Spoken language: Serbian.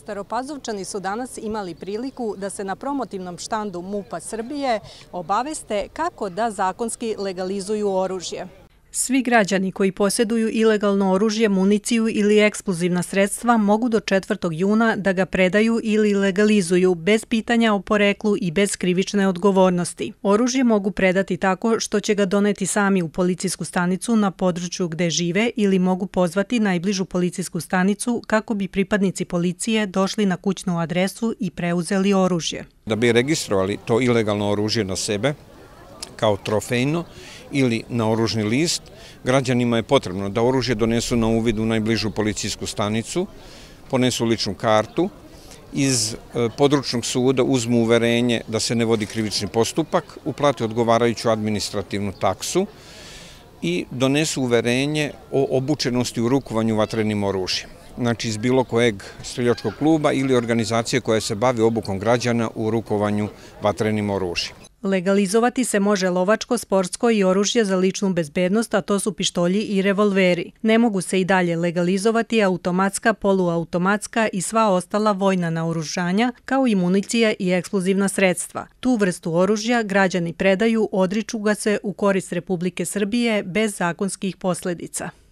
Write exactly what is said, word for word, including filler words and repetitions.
Staropazovčani su danas imali priliku da se na promotivnom štandu MUP-a Srbije obaveste kako da zakonski legalizuju oružje. Svi građani koji posjeduju ilegalno oružje, municiju ili eksplozivna sredstva mogu do četvrtog juna da ga predaju ili legalizuju bez pitanja o poreklu i bez krivične odgovornosti. Oružje mogu predati tako što će ga doneti sami u policijsku stanicu na području gde žive ili mogu pozvati najbližu policijsku stanicu kako bi pripadnici policije došli na kućnu adresu i preuzeli oružje. Da bi registrovali to ilegalno oružje na sebe kao trofejno ili na oružni list, građanima je potrebno da oružje donesu na uvid u najbližu policijsku stanicu, ponesu ličnu kartu, iz područnog suda uzmu uverenje da se ne vodi krivični postupak, uplate odgovarajuću administrativnu taksu i donesu uverenje o obučenosti u rukovanju vatrenim oružjem. Znači iz bilo kojeg streljačkog kluba ili organizacije koja se bavi obukom građana u rukovanju vatrenim oružjem. Legalizovati se može lovačko, sportsko i oružje za ličnu bezbednost, a to su pištolji i revolveri. Ne mogu se i dalje legalizovati automatska, poluautomatska i sva ostala vojna naoružanja, kao i municija i eksplozivna sredstva. Tu vrstu oružja građani predaju, odriču ga se u korist Republike Srbije bez zakonskih posledica.